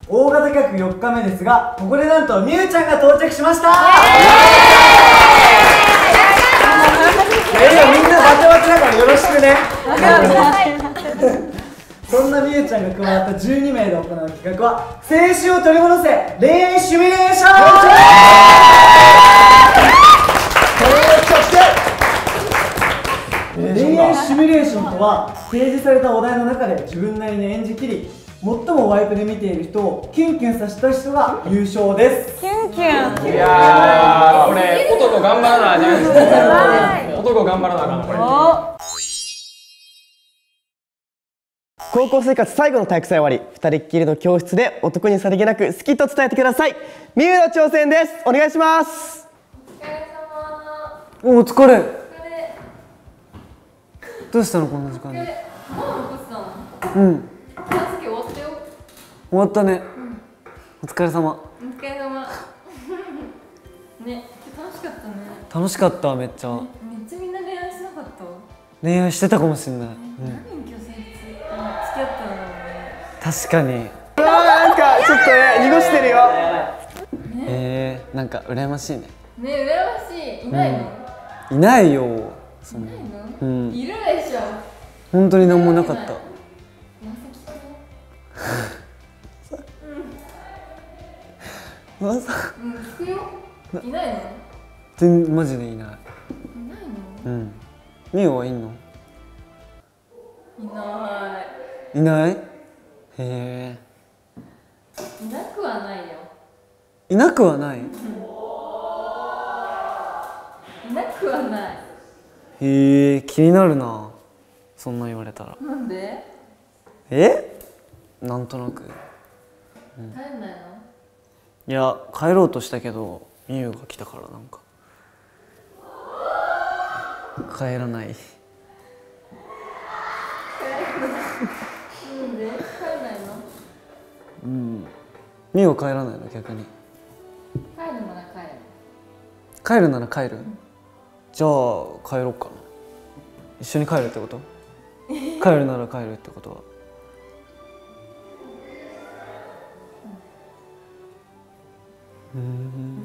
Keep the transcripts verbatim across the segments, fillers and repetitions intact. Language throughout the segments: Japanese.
大型客よっかめですが、ここでなんとみゆちゃんが到着しました。いやいや、みんなバチバチだからよろしくね。そんなみゆちゃんが加わったじゅうにめいで行う企画は、青春を取り戻せ恋愛シミュレーション。恋愛シミュレーションとは、提示されたお題の中で自分なりに演じきり、最もワイプで見ている人をキュンキュンさせた人が優勝です。 キュンキュン。 いやー、これ男頑張らなあじゃないですか。男頑張らなあかんこれ。 高校生活最後の体育祭終わり、二人っきりの教室で男にさりげなく好きと伝えてください。みゆの挑戦です。お願いします。 お疲れ。どうしたのこんな時間に。 もう残ってたの？ うん。 片付け終わったよ。 終わったね。お疲れ様。 お疲れ様。ね、楽しかったね。 楽しかっためっちゃ。 めっちゃみんな恋愛しなかった。 恋愛してたかもしれない。 何人今日付き合ったんだろうね。 確かに。 あー、なんかちょっとね、濁してるよ。 えー、なんか羨ましいね。 ね、羨ましい。いないの？ いないよ。そんな。 いないの？ うん。 いるでしょ。 本当に何もなかった。まさか。 うん、聞くよ。いないの？ 全然マジでいない。いないの？ うん。みゆはいんの？ いない。 いない？へえ。 いなくはないよ。 いなくはない？ いなくはない。 へえ、気になるな。そんな言われたら。 なんで？ え？なんとなく。 うん、帰んないの？ いや、帰ろうとしたけどみゆが来たからなんか帰らない。 なんで？帰んないの？ うん。みゆは帰らないの逆に。 帰るなら帰る。 帰るなら帰る？うん、じゃあ帰ろうかな。一緒に帰るってこと？帰るなら帰るってことは。うん。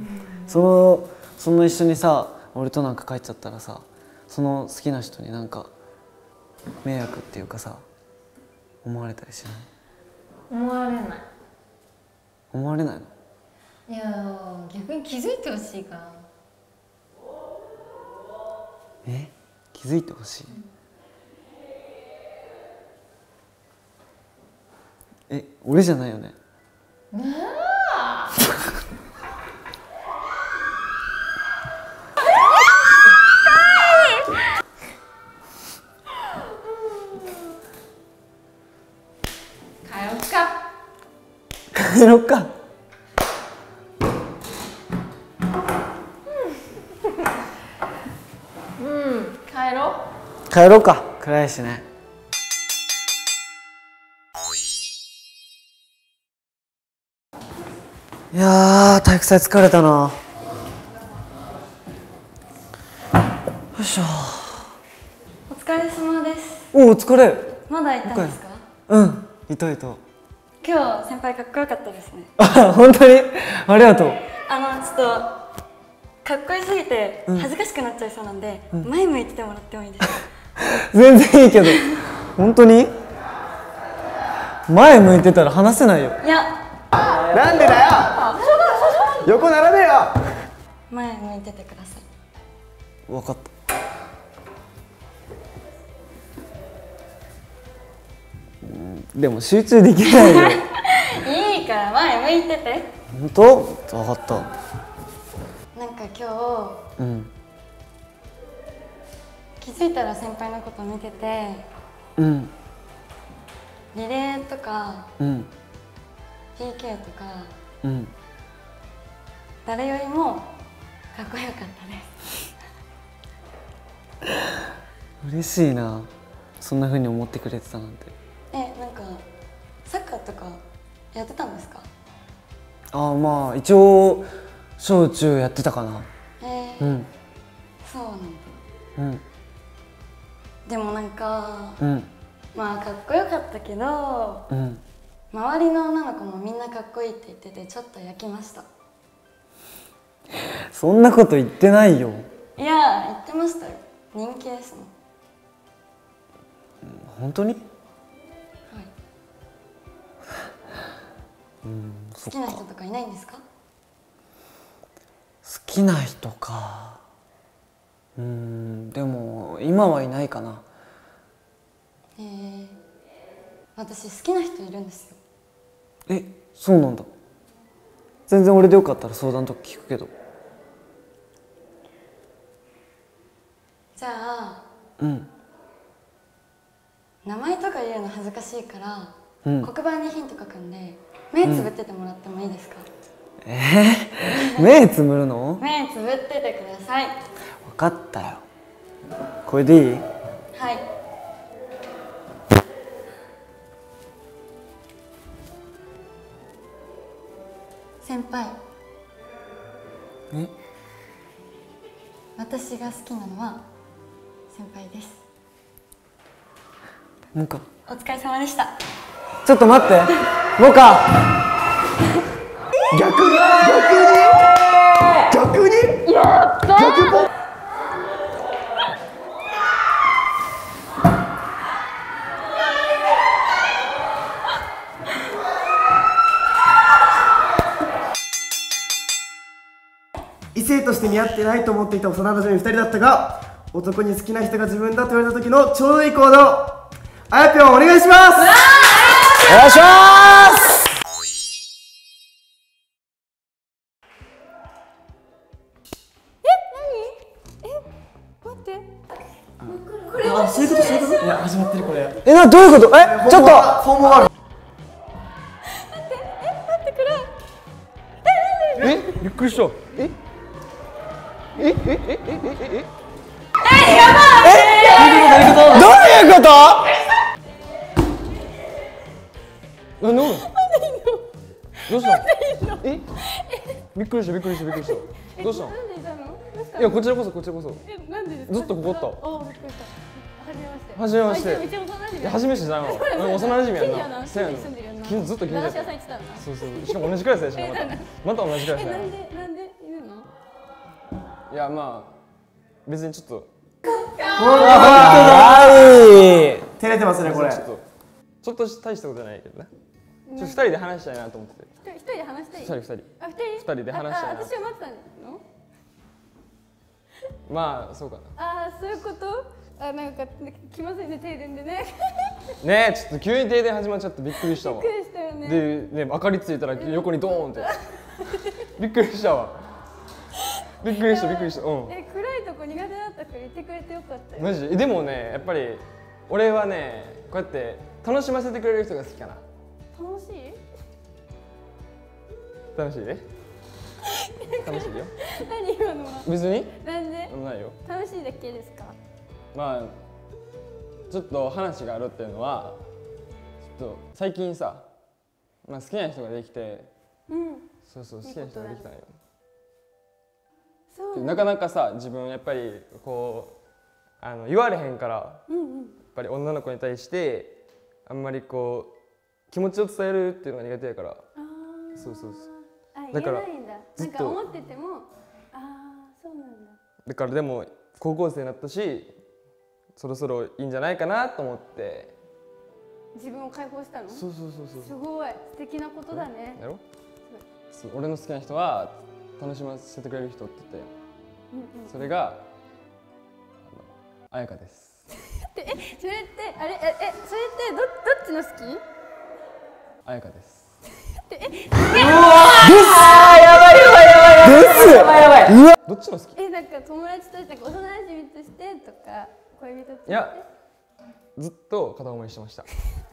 そのその一緒にさ、俺となんか帰っちゃったらさ、その好きな人になんか迷惑っていうかさ、思われたりしない？ 思われない。 思われないの？ いや逆に気づいてほしいから。 え？気づいてほしい？うん、え、俺じゃないよね？ なあ帰ろっか。 帰ろっか。 うん、帰ろう。 帰ろうか。暗いしね。いやー、体育祭疲れたな。よいしょ。 お疲れ様です。 お、お疲れ。 まだいたんですか？ うん、いたいた。 今日先輩かっこよかったですね。 あ、本当にありがとう。 あのちょっとかっこよすぎて恥ずかしくなっちゃいそうなんで、うん、前向いててもらってもいいですか？ 全然いいけど。本当に前向いてたら話せないよ。 いや、 なんでだよ。横並べよ。 前向いててください。 分かった。でも集中できないよ。 いいから前向いてて。 本当？分かった。 なんか今日、うん、気づいたら先輩のこと見てて、うん、リレーとか、うん、ピーケー とか、うん、誰よりもかっこよかったです。 嬉しいな。そんな風に思ってくれてたなんて。 え、なんかサッカーとかやってたんですか？ ああ、まあ一応小中やってたかな。 えー、うん、そうなんだ。うん。でもなんか、うん、まあかっこよかったけど、うん、 周りの女の子もみんなかっこいいって言っててちょっと焼きました。 そんなこと言ってないよ。 いや言ってましたよ。人気ですもん。 本当に？はい。 うん、好きな人とかいないんですか？好きな人か。うん、でも今はいないかな。 えー、私好きな人いるんですよ。 え、そうなんだ。全然俺でよかったら相談とか聞くけど。 じゃあ、 うん、 名前とか言うの恥ずかしいから、 うん、 黒板にヒント書くんで目つぶっててもらってもいいですか？ うん、えー、目つぶるの？ 目つぶっててください。 分かったよ。これでいい？ はい。先輩。 え？ 私が好きなのは先輩です。 モカ。 お疲れ様でした。 ちょっと待って。モカ。 逆に逆に逆にやったー。逆ポ異性として似合ってないと思っていた幼馴染ふたりだったが、男に好きな人が自分だと言われた時のちょうどいい行動、あやぴょんお願いします。 お願いします。 え、何？え、待って。これあ、そういうことそういうこと。いや、始まってるこれ。 え、な、どういうこと？え、ちょっとフォームワールえ、びっくりした。ええええええええええ、やばい。え、どういうこと？ なんでおるの？どうしたの？え？びっくりしたびっくりしたびっくりした。どうしたの？ なんでいたの？ いや、こちらこそこちらこそ。 え、なんでですか？ ずっとここおった。 お、びっくりした。 はじめまして。 めっちゃ幼馴染。 いや、初めましてじゃん。幼馴染やんな。 そうやな。住んでるよな。 ずっと近所やった。そうそう。しかも同じクラスやしな、また。また同じクラスや。 なんでなんでいるの？ いや、まあ別にちょっと。 はい。 照れてますねこれ。 ちょっとちょっと大したことじゃないけどね。ちょっと二人で話したいなと思ってて。 一人で話したい。 二人二人。 あ、二人。 二人で話したいな。 私は待ってたの？ まあそうかな。 ああ、そういうこと？あ、なんか来ませんね、停電でね。 ねえ、ちょっと急に停電始まっちゃってびっくりしたわ。 びっくりしたよね。 で、ね、明かりついたら横にドーンってびっくりしたわ。びっくりしたびっくりした。うん。 え、暗いとこ苦手だったから言ってくれてよかったよ。 マジ？でもね、やっぱり俺はね、こうやって楽しませてくれる人が好きかな。 楽しい？ 楽しいね。楽しいよ。 何今のは？ 別に？ なんで？ ないよ。 楽しいだけですか？ まあちょっと話があるっていうのは、ちょっと最近さ、まあ好きな人ができて、 うん。 そうそう好きな人ができたのよ。 そう。 なかなかさ、自分やっぱりこうあの言われへんから、 うんうん。 やっぱり女の子に対してあんまりこう気持ちを伝えるっていうのが苦手やから。 ああ。 そうそうそう。 あ、 だから言えないんだ。なんか思ってても、ああ、そうなんだ。 だからでも高校生になったし、そろそろいいんじゃないかなと思って。 自分を解放したの？ そうそうそうそう。 すごい素敵なことだね。 やろ？そう、俺の好きな人は楽しませてくれる人って言って、 うんうん、 それがあやかです。 え、それってあれええそれってどどっちの好き？ あやかです。 え、 うわー、です。やばいやばいやばいです。やばいやばい。うわ。 どっちの好き？ え、なんか友達として、なんか幼馴染としてとか恋人として。 いや、ずっと片思いしてました。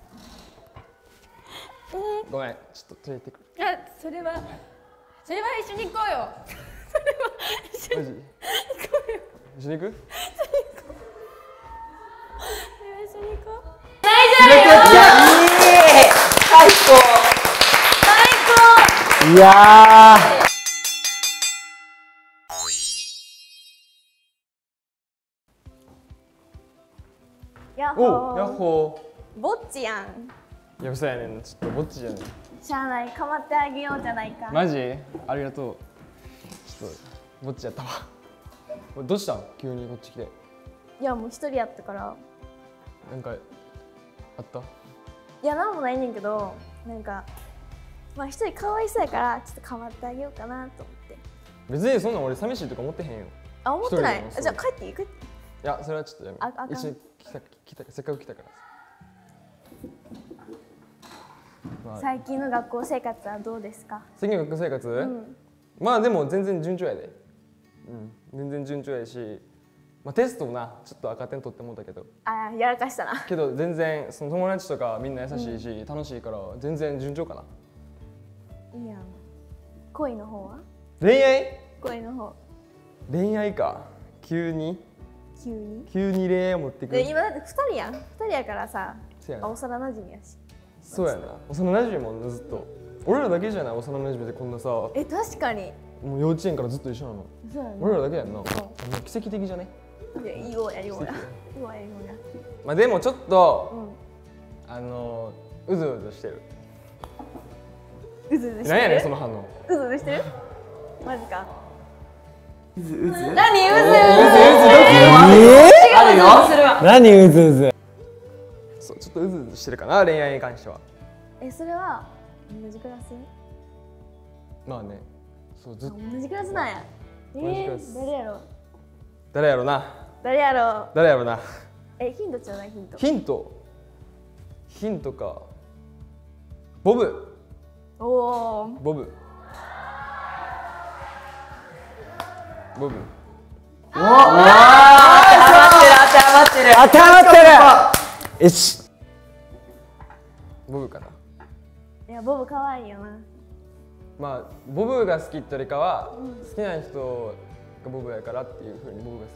えー、 ごめん、ちょっと連れてくる。 あ、それはそれは一緒に行こうよ。それは一緒に行こうよ。 一緒に行く？ 一緒に行こう。 大丈夫よ。いや、いい。最高。最高。いやー。 やっお、 ほー。 やっほぼっちやん。 いやそうやねん、ちょっとぼっちじゃねん。 しゃあない、かまってあげようじゃないか。 マジありがとう。ちょっとぼっちやったわ。どうしたん急にこっち来て。 いやもう一人やったから。 なんかあった？ いやなんもないねんけど、なんかまあ一人かわいそうやからちょっとかまってあげようかなと思って。 別にそんなん俺寂しいとか思ってへんよ。 あ、思ってない。 一人でもじゃあ帰っていい？帰っていい？ いやそれはちょっとやめああかん。 一緒に来た来たせっかく来たからさ。まあ、 最近の学校生活はどうですか？ 最近の学校生活、 うん、 まあでも全然順調やで。うん、全然順調やし、まあ、テストもなちょっと赤点取ってもうたけど、 あ、やらかしたな。 けど全然その友達とかみんな優しいし、うん、楽しいから全然順調かな。 いいやん。恋の方は？ 恋愛？ 恋の方。 恋愛か。急に？ 急に？ 急に恋愛を持ってくる。 で今だってふたりやん。ふたりやからさ、あ、幼馴染やし。 そうやな。幼馴染もんなずっと。俺らだけじゃない、幼馴染でこんなさ。 え、確かに。 もう幼稚園からずっと一緒なの。 そうやね。 俺らだけやんな。奇跡的じゃね？ いや、いいよやりようや。いいよやりようや。 まあでもちょっと、うん、あのうずうずしてる。 うずうずしてる。 何やねんその反応。 うずうずしてる？マジか。 うずうず。 何うずうず？うずうず？ あるよ。何うずうず？ そうちょっとうずうずしてるかな恋愛に関しては。 え、それは同じクラス？ まあね、そうずっと同じクラスなんや。えー、誰やろ？ 誰やろな。 誰やろ？ 誰やろな。 え、ヒントちょうだいヒント。 ヒント。ヒントか。ボブ。 おお。 ボブ。ボブ。 おお。当てはってる当てはってる。よし。 ボブかな。 いや、ボブ可愛いよな。 まあボブが好きってよりかは、うん、好きな人がボブやからっていうふうにボブが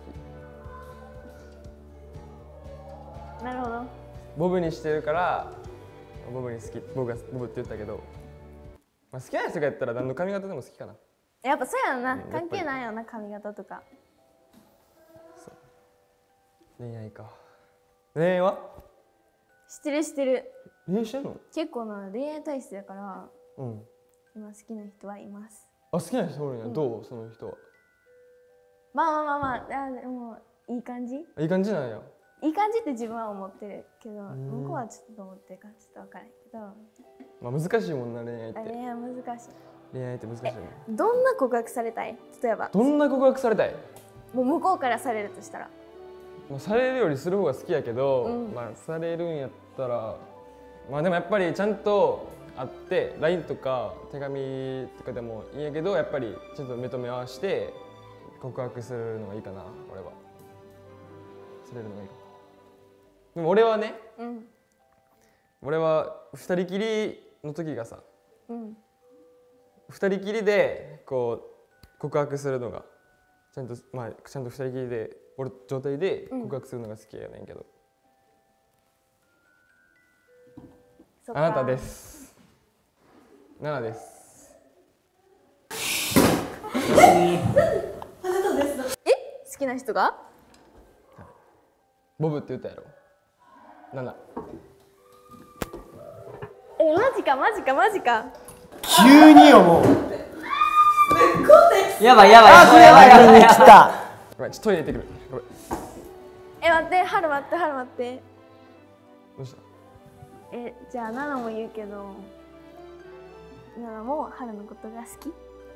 好き。 なるほど。 ボブにしてるからボブに好き、ボブがボブって言ったけど、まあ、好きな人がやったら何の髪型でも好きかな。 やっぱそうやろな、うん、関係ないよな髪型とか。 そう恋愛か。恋愛は？ 知ってる知ってる。 恋愛してんの？結構な恋愛体質だから、うん、今好きな人はいます。 あ、好きな人おるんや、うん、どうその人は？ まあまあまあまあ、あでもいい感じ？ いい感じなんや。 いい感じって自分は思ってるけど、向こうはちょっとどう思ってるかちょっと分からんけど。 まあ難しいもんな恋愛って。 恋愛難しい。 恋愛って難しいね。 どんな告白されたい？例えば。 どんな告白されたい？ もう向こうからされるとしたら。 もうされるよりする方が好きやけど、うん、まあされるんやったら、まあでもやっぱりちゃんと会って ライン とか手紙とかでもいいんやけど、やっぱりちゃんと目と目を合わせて告白するのがいいかな。俺はされるのがいいかな。でも俺はね、うん、俺は二人きりの時がさ、うん、二人きりでこう告白するのがちゃんと、まあちゃんと二人きりで俺状態で告白するのが好きやねんけど、うん、あなたです。ナナです。 あなたです。え、好きな人が？ ボブって言ったやろ。ナナ。 え、マジかマジかマジか。 急によもう。 やばいやばい。あ、これやばいやばい。来た。 ごめん、ちょっとトイレ行ってくる。 え、待って、春待って春待って。 どうした？ え、じゃあナナも言うけど、ナナも春のことが好き？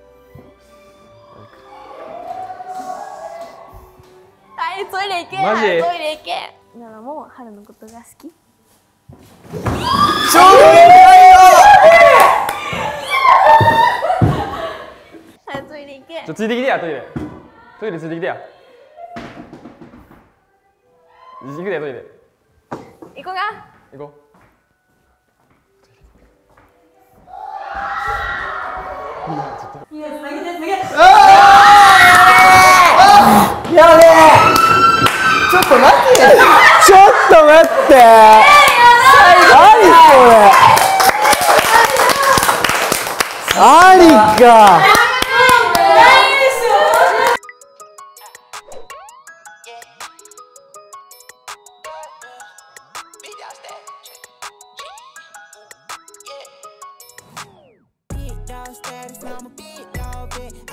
はい、トイレ行け。 マジ？ トイレ行け。ナナも春のことが好き？ ちょうどいいよ。 はい、トイレ行け。 ちょ、ついてきてや、トイレ。トイレついてきてや。行くで、トイレ。 行こうか。 行こう。 いや、つなげて、つなげて。 やべえ。 ちょっと待って。 ちょっと待って。何これ。ありか。 status, I'ma be your bit.